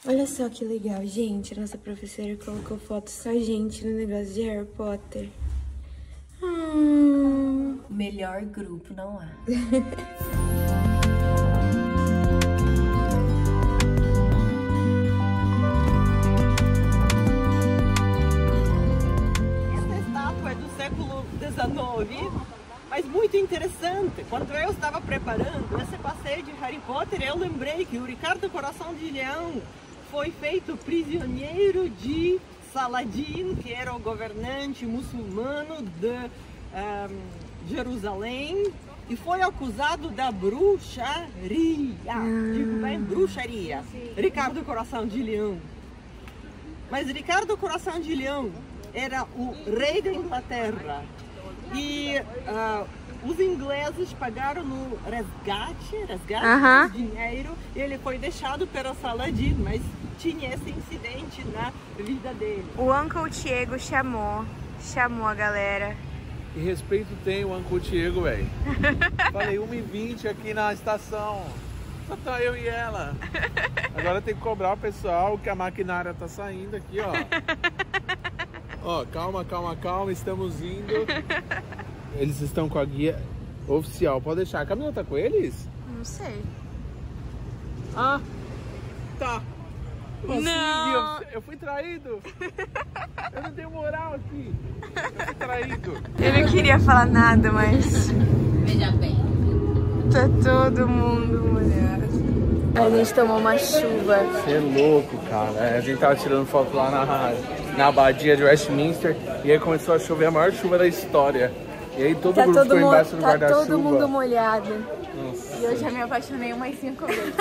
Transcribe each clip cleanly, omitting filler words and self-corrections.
Olha só que legal, gente. Nossa professora colocou foto só gente no negócio de Harry Potter. Melhor grupo não há. Essa estátua é do século XIX, mas muito interessante. Quando eu estava preparando esse passeio de Harry Potter, eu lembrei que o Ricardo Coração de Leão foi feito prisioneiro de Saladin, que era o governante muçulmano de Jerusalém, e foi acusado da bruxaria. Digo bem, bruxaria. Ricardo Coração de Leão. Mas Ricardo Coração de Leão era o rei da Inglaterra. E os ingleses pagaram no resgate dinheiro, e ele foi deixado pelo Saladin, mas tinha esse incidente na vida dele. O Uncle Diego chamou a galera. Que respeito tem o Uncle Diego, velho. Falei 1h20 aqui na estação. Só tá eu e ela. Agora tem que cobrar o pessoal que a maquinária tá saindo aqui, ó. Ó, calma, calma, calma, estamos indo. Eles estão com a guia oficial, pode deixar. A Camila tá com eles? Não sei. Ah, tá. Não. Eu fui traído. Eu não dei moral aqui. Eu fui traído. Eu não queria falar nada, mas Veja bem. tá todo mundo molhado. A gente tomou uma chuva. Você é louco, cara. A gente tava tirando foto lá na abadia de Westminster e aí começou a chover, a maior chuva da história. E aí todo mundo ficou embaixo do guarda-chuva. Tá todo mundo molhado. Nossa. E eu já me apaixonei umas 5 vezes.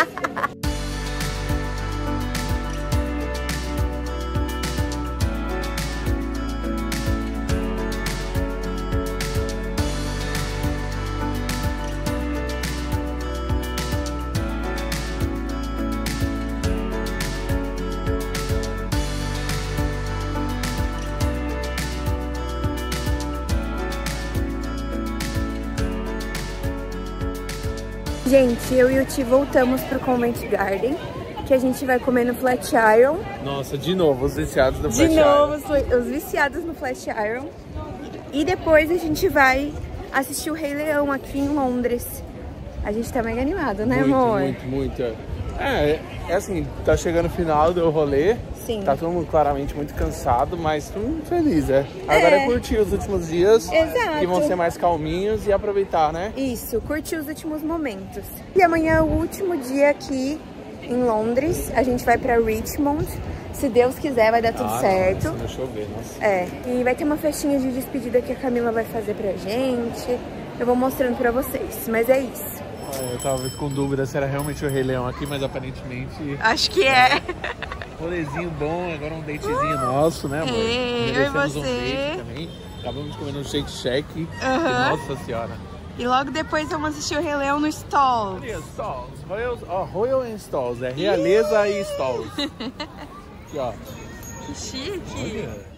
Gente, eu e o Ti voltamos pro Covent Garden, que a gente vai comer no Flatiron. Nossa, de novo, os viciados no Flatiron. De novo, os viciados no Flatiron. E depois a gente vai assistir o Rei Leão aqui em Londres. A gente tá mega animado, né, amor? Muito. É assim, tá chegando o final do rolê. Sim. Tá todo mundo claramente muito cansado, mas tô muito feliz, Agora é curtir os últimos dias. Exato. Que vão ser mais calminhos e aproveitar, né? Isso, curtir os últimos momentos. E amanhã é o último dia aqui em Londres. A gente vai pra Richmond. Se Deus quiser, vai dar tudo certo. Nossa, vai chover, nossa. E vai ter uma festinha de despedida que a Camila vai fazer pra gente. Eu vou mostrando pra vocês, mas é isso. Eu tava com dúvida se era realmente o Rei Leão aqui, mas aparentemente... Acho que é. Rolezinho bom, agora um datezinho nosso, né, amor? Eu e você. Um date também. Acabamos de comer um Shake Shack. Nossa senhora. E logo depois vamos assistir o Rei Leão no Stalls. Olha, Stalls. Royal and Stalls. É Realeza e Stalls. Aqui, ó. Que chique. Olha.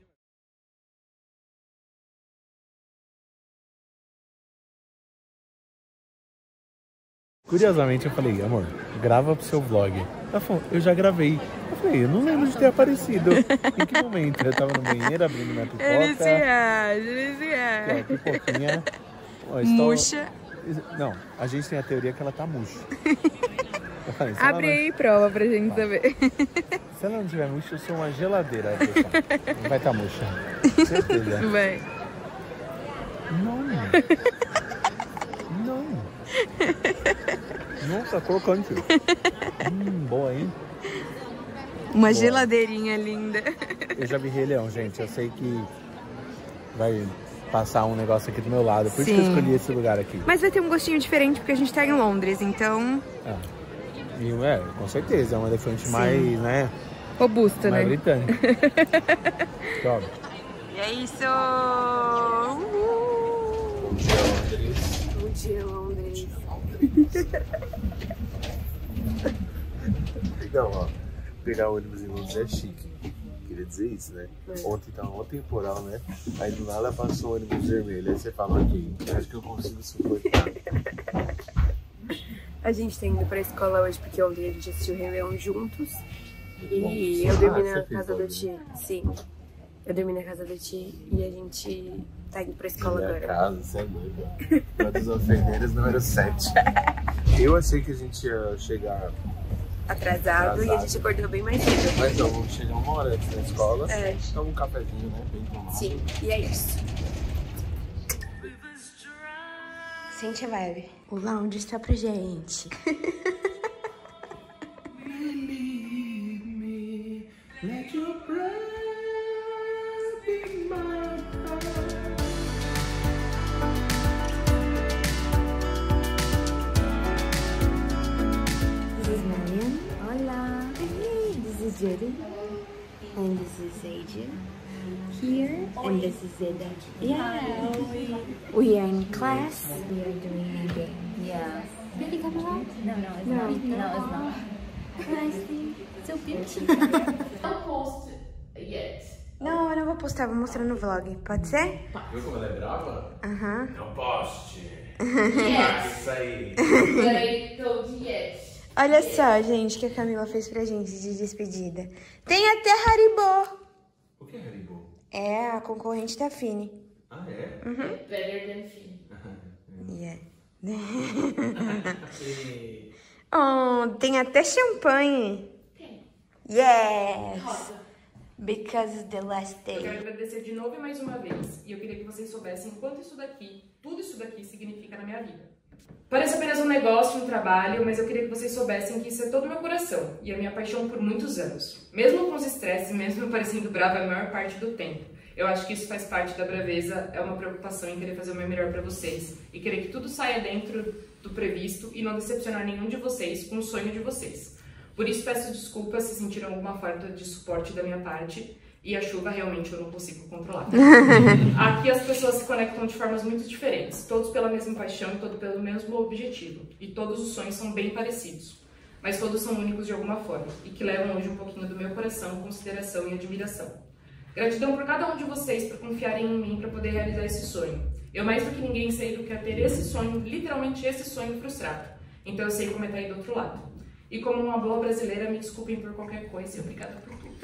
Curiosamente eu falei, amor, grava pro seu vlog. Ela falou, eu já gravei. Eu falei, eu não lembro de ter aparecido. Em que momento? Eu tava no banheiro abrindo minha pipoca. Ele se reage. Aqui, ó, pipoquinha. Ó, Murcha. Não, a gente tem a teoria que ela tá murcha. Falei, Abre aí e prova pra gente saber. Se ela não tiver murcha, eu sou uma geladeira. Não vai estar murcha. Certeza. Vai. Não. Nossa, crocante. Boa, hein? Uma geladeirinha linda. Eu já vi Rei Leão, gente. Eu sei que vai passar um negócio aqui do meu lado. Por isso que eu escolhi esse lugar aqui. Mas vai ter um gostinho diferente porque a gente tá em Londres, então... E, com certeza. É um elefante mais, né? Robusto, mais né? britânico. Toma. E é isso! Bom dia, Londres. Não, ó. Pegar o ônibus em Londres é chique. Queria dizer isso, né? Ontem tava um temporal, né? Aí do nada passou o ônibus vermelho. Aí você fala, ok, acho que eu consigo suportar. A gente tá indo pra escola hoje porque ontem a gente assistiu o Rei Leão juntos. E eu dormi na casa do Ti. Sim. Eu dormi na casa do Ti e a gente tá indo pra escola agora. Casa, você é doido. Todos os ofendeiros, número 7. Eu achei que a gente ia chegar Atrasado e a gente acordou bem mais cedo. Mas não, vamos chegar 1 hora antes da escola. É. Toma um cafezinho, né? Bem tomado. Sim, e é isso. Sente a vibe. O lounge está pra gente. Let your breath be my This is Marian. Hola. Hey, this is Judy. And this is Adrian. Here. And this is Zeda. Yeah. We are in class. We are doing a game. Yeah. Really come along? No, it's No. not. No, it's not. Nice. So beautiful. Don't post yet. Não, eu não vou postar, vou mostrar no vlog. Pode ser? Viu como ela é brava? Aham. Não poste. Yes. Isso aí. But I told yes. Olha só, gente, o que a Camila fez pra gente de despedida. Tem até Haribo. O que é Haribo? É a concorrente da Fini. Ah, é? Better than Finn. Yeah. Oh, tem até champanhe. Tem. Yes. Rosa. Because the last Eu quero day. agradecer de novo e mais uma vez. E eu queria que vocês soubessem quanto isso daqui, tudo isso daqui significa na minha vida. Parece apenas um negócio, um trabalho, mas eu queria que vocês soubessem que isso é todo o meu coração e a minha paixão por muitos anos. Mesmo com os estresses, mesmo eu parecendo brava a maior parte do tempo. Eu acho que isso faz parte da braveza, é uma preocupação em querer fazer o meu melhor pra vocês e querer que tudo saia dentro do previsto e não decepcionar nenhum de vocês com o sonho de vocês. Por isso peço desculpas se sentiram alguma falta de suporte da minha parte e a chuva realmente eu não consigo controlar. Aqui as pessoas se conectam de formas muito diferentes, todos pela mesma paixão e todos pelo mesmo objetivo. E todos os sonhos são bem parecidos, mas todos são únicos de alguma forma e que levam hoje um pouquinho do meu coração, consideração e admiração. Gratidão por cada um de vocês por confiarem em mim para poder realizar esse sonho. Eu mais do que ninguém sei do que é ter esse sonho, literalmente esse sonho frustrado. Então eu sei como é estar aí do outro lado. E como uma boa brasileira, me desculpem por qualquer coisa e obrigada por tudo.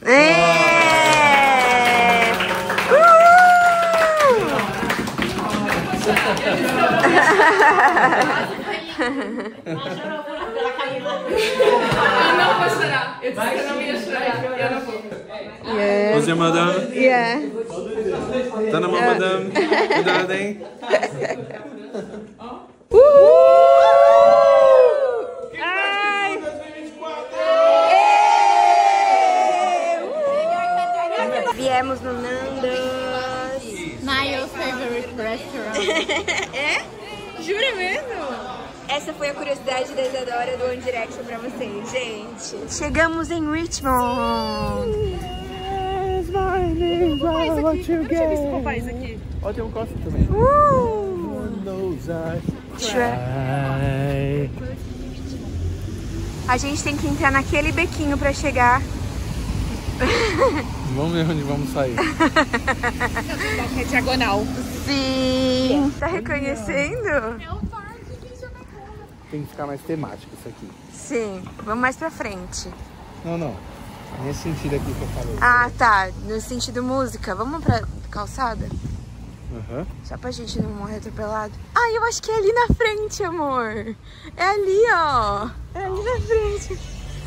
Eu não vou chorar. Eu disse que eu não ia chorar. Eu não vou. Você, madame? Yeah. Tá na mão, madame? Cuidado, hein? Ai. Viemos no Nandas. My favorite restaurant. É? Jura mesmo? Essa foi a curiosidade da Isadora do One Direction pra vocês, gente. Chegamos em Richmond. Ó, tem um costa também. A gente tem que entrar naquele bequinho pra chegar. Vamos ver onde vamos sair. É diagonal. Sim. Tá reconhecendo? Tem que ficar mais temático isso aqui. Sim. Vamos mais pra frente. Não. Nesse sentido aqui que eu falei. Ah, tá. No sentido música. Vamos pra calçada? Aham. Só pra gente não morrer atropelado. Ah, eu acho que é ali na frente, amor. É ali, ó. É ali na frente.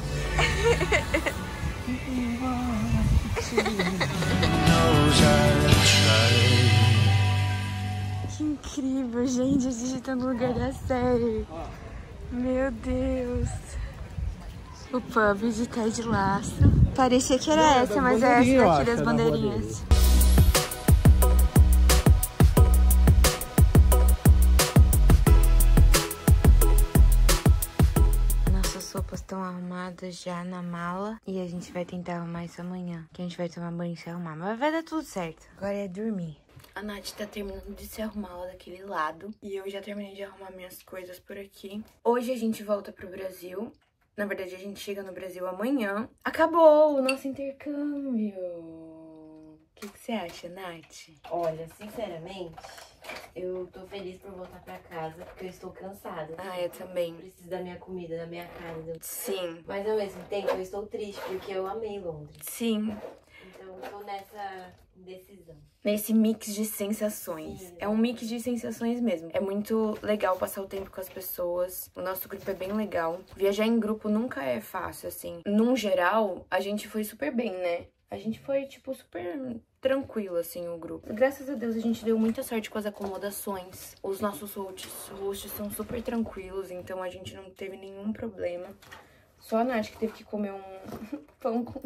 Que incrível, gente. A gente tá no lugar da série. Meu Deus. O pub de Ted Lasso. Parecia que era essa, mas é essa daqui das bandeirinhas. Nossas sopas estão arrumadas já na mala. E a gente vai tentar arrumar isso amanhã. Que a gente vai tomar banho e se arrumar. Mas vai dar tudo certo. Agora é dormir. A Nath tá terminando de se arrumar lá daquele lado. E eu já terminei de arrumar minhas coisas por aqui. Hoje a gente volta pro Brasil. Na verdade, a gente chega no Brasil amanhã. Acabou o nosso intercâmbio. que você acha, Nath? Olha, sinceramente, eu tô feliz por voltar pra casa, porque eu estou cansada. Ah, eu também. Preciso da minha comida, da minha casa. Sim. Mas ao mesmo tempo eu estou triste, porque eu amei Londres. Sim. Então eu tô nessa indecisão. Nesse mix de sensações. Sim. É um mix de sensações mesmo. É muito legal passar o tempo com as pessoas. O nosso grupo é bem legal. Viajar em grupo nunca é fácil, assim. Num geral, a gente foi super bem, né? A gente foi, tipo, super tranquilo, assim, o grupo. Graças a Deus, a gente deu muita sorte com as acomodações. Os nossos hosts são super tranquilos, então a gente não teve nenhum problema. Só a Nath que teve que comer um pão com...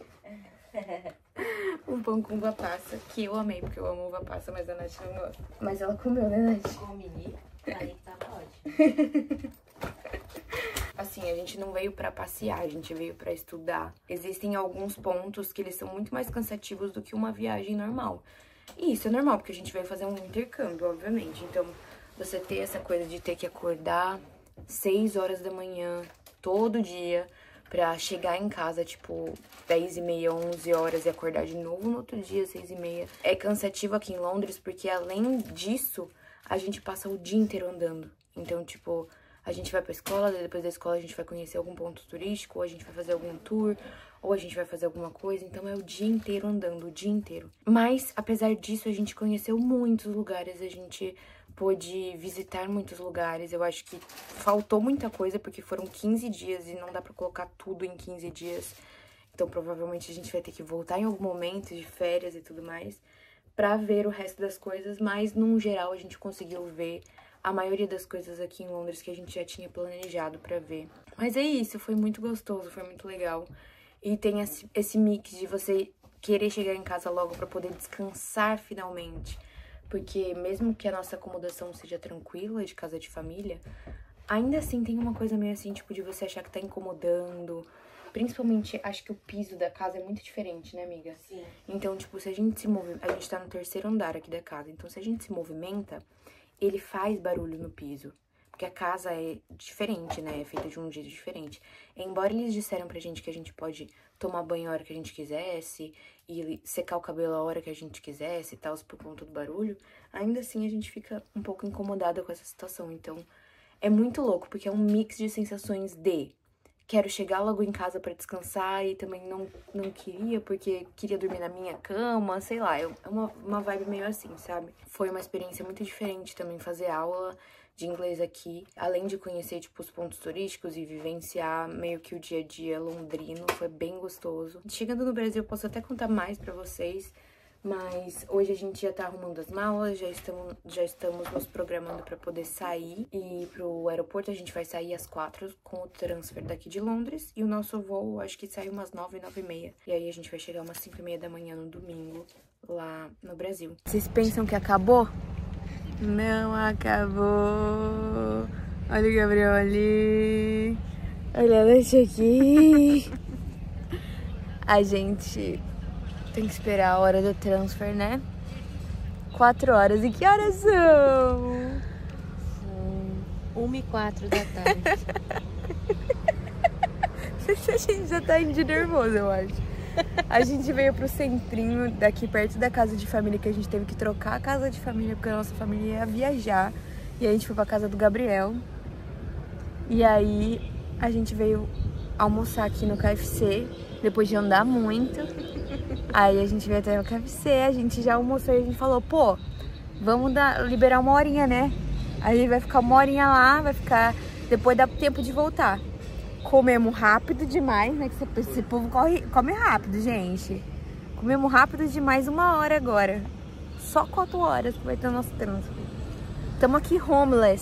um pão com uva passa, que eu amei, porque eu amo uva passa, mas a Nath não gosta. Mas ela comeu, né, Nath? Comi, falei que tava ótimo. Assim, a gente não veio pra passear, a gente veio pra estudar. Existem alguns pontos que eles são muito mais cansativos do que uma viagem normal. E isso é normal, porque a gente veio fazer um intercâmbio, obviamente. Então, você ter essa coisa de ter que acordar 6 horas da manhã, todo dia, pra chegar em casa, tipo, 10h30, 11 horas e acordar de novo no outro dia, 6h30. É cansativo aqui em Londres, porque além disso, a gente passa o dia inteiro andando. Então, tipo... A gente vai pra escola, depois da escola a gente vai conhecer algum ponto turístico, ou a gente vai fazer algum tour, ou a gente vai fazer alguma coisa. Então é o dia inteiro andando, o dia inteiro. Mas, apesar disso, a gente conheceu muitos lugares, a gente pôde visitar muitos lugares. Eu acho que faltou muita coisa, porque foram 15 dias e não dá pra colocar tudo em 15 dias. Então provavelmente a gente vai ter que voltar em algum momento de férias e tudo mais pra ver o resto das coisas. Mas, num geral, a gente conseguiu ver a maioria das coisas aqui em Londres que a gente já tinha planejado pra ver. Mas é isso, foi muito gostoso, foi muito legal. E tem esse mix de você querer chegar em casa logo pra poder descansar finalmente. Porque mesmo que a nossa acomodação seja tranquila, de casa de família, ainda assim tem uma coisa meio assim, tipo, de você achar que tá incomodando. Principalmente, acho que o piso da casa é muito diferente, né, amiga? Sim. Então, tipo, se a gente se movimenta... A gente tá no 3º andar aqui da casa. Então, se a gente se movimenta... ele faz barulho no piso, porque a casa é diferente, né, é feita de um jeito diferente. Embora eles disseram pra gente que a gente pode tomar banho a hora que a gente quisesse, e secar o cabelo a hora que a gente quisesse e tal, por conta do barulho, ainda assim a gente fica um pouco incomodada com essa situação. Então, é muito louco, porque é um mix de sensações de... Quero chegar logo em casa pra descansar e também não queria, porque queria dormir na minha cama, sei lá. É uma vibe meio assim, sabe? Foi uma experiência muito diferente também fazer aula de inglês aqui. Além de conhecer, tipo, os pontos turísticos e vivenciar meio que o dia a dia londrino. Foi bem gostoso. Chegando no Brasil, eu posso até contar mais pra vocês. Mas hoje a gente já tá arrumando as malas, já estamos nos programando pra poder sair e ir pro aeroporto. A gente vai sair às 4 com o transfer daqui de Londres. E o nosso voo, acho que sai umas 9, 9h30. E aí a gente vai chegar umas 5h30 da manhã no domingo, lá no Brasil. Vocês pensam que acabou? Não acabou. Olha o Gabriel ali. Olha a lanche aqui. A gente... tem que esperar a hora do transfer, né? 4 horas. E que horas são? São 1h04 da tarde. A gente já tá indo de nervoso, eu acho. A gente veio pro centrinho, daqui perto da casa de família, que a gente teve que trocar a casa de família, porque a nossa família ia viajar. E aí a gente foi pra casa do Gabriel. E aí a gente veio almoçar aqui no KFC, depois de andar muito. Aí a gente veio até o KFC, a gente já almoçou e a gente falou, pô, vamos liberar 1 horinha, né? Aí vai ficar 1 horinha lá, vai ficar... Depois dá tempo de voltar. Comemos rápido demais, né? Que esse povo come rápido, gente. Comemos rápido demais, 1 hora agora. Só 4 horas que vai ter o nosso trânsito. Estamos aqui homeless.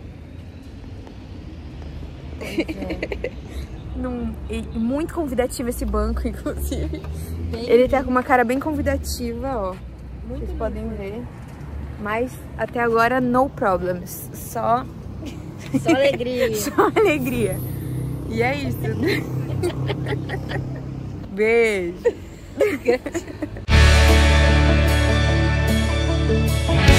Muito convidativo esse banco, inclusive. Ele tá com uma cara bem convidativa, ó. Vocês podem ver. Mas até agora, no problems. Só alegria. Só alegria. E é isso. Beijo.